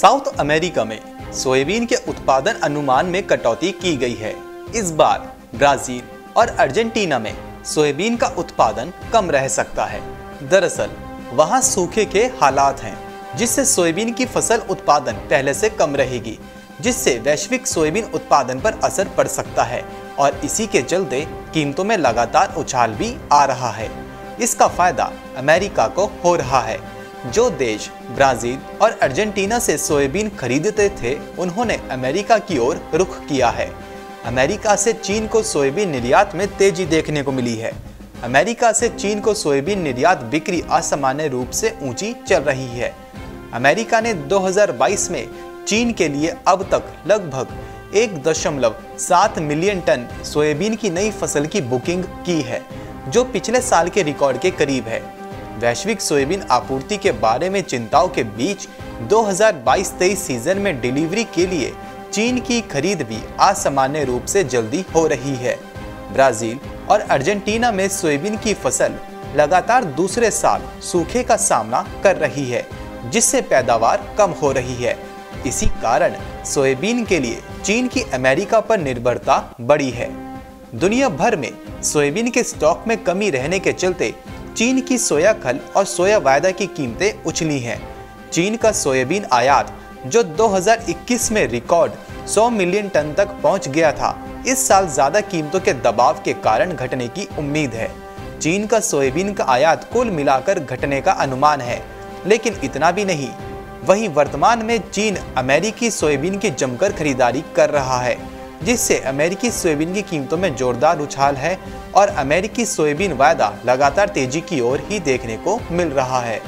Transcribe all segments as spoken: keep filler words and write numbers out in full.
South America में soybean के उत्पादन अनुमान में कटौती की गई है। इस बार ब्राजील और अर्जेंटीना में सोयाबीन का उत्पादन कम रह सकता है। दरअसल वहां सूखे के हालात हैं, जिससे सोयाबीन की फसल उत्पादन पहले से कम रहेगी, जिससे वैश्विक सोयाबीन उत्पादन पर असर पड़ सकता है और इसी के चलते कीमतों में लगातार उछाल भी आ रहा है। इसका फायदा अमेरिका को हो रहा है। जो देश ब्राजील और अर्जेंटीना से सोयाबीन खरीदते थे, उन्होंने अमेरिका की ओर रुख किया है। अमेरिका से चीन को सोयाबीन निर्यात में तेजी देखने को मिली है। अमेरिका से चीन को सोयाबीन निर्यात बिक्री असामान्य रूप से ऊंची चल रही है। अमेरिका ने दो हज़ार बाईस में चीन के लिए अब तक लगभग एक दशमलव सात मिलियन टन सोयाबीन की नई फसल की बुकिंग की है, जो पिछले साल के रिकॉर्ड के करीब है। वैश्विक सोयाबीन आपूर्ति के बारे में चिंताओं के बीच दो हज़ार बाईस तेईस सीजन में डिलीवरी के लिए चीन की खरीद भी असामान्य रूप से जल्दी हो रही है। ब्राजील और अर्जेंटीना में सोयाबीन की फसल लगातार दूसरे साल सूखे का सामना कर रही है, जिससे पैदावार कम हो रही है। इसी कारण सोयाबीन के लिए चीन की अमेरिका पर निर्भरता बढ़ी है। दुनिया भर में सोयाबीन के स्टॉक में कमी रहने के चलते चीन की सोया खल और सोया वायदा की कीमतें उछली हैं। चीन का सोयाबीन आयात, जो दो हज़ार इक्कीस में रिकॉर्ड सौ मिलियन टन तक पहुंच गया था, इस साल ज्यादा कीमतों के दबाव के कारण घटने की उम्मीद है। चीन का सोयाबीन का आयात कुल मिलाकर घटने का अनुमान है, लेकिन इतना भी नहीं। वहीं वर्तमान में चीन अमेरिकी सोयाबीन की जमकर खरीदारी कर रहा है, जिससे अमेरिकी सोयाबीन की कीमतों में जोरदार उछाल है और अमेरिकी सोयाबीन वायदा लगातार तेजी की ओर ही देखने को मिल रहा है।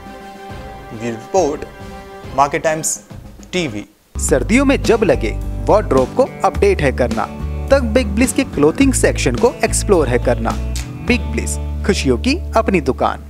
Report market times TV. सर्दियों में जब लगे वार्डरोब को अपडेट है करना, तब बिग ब्लिस के क्लोथिंग सेक्शन को एक्सप्लोर है करना। बिग ब्लिस, खुशियों की अपनी दुकान।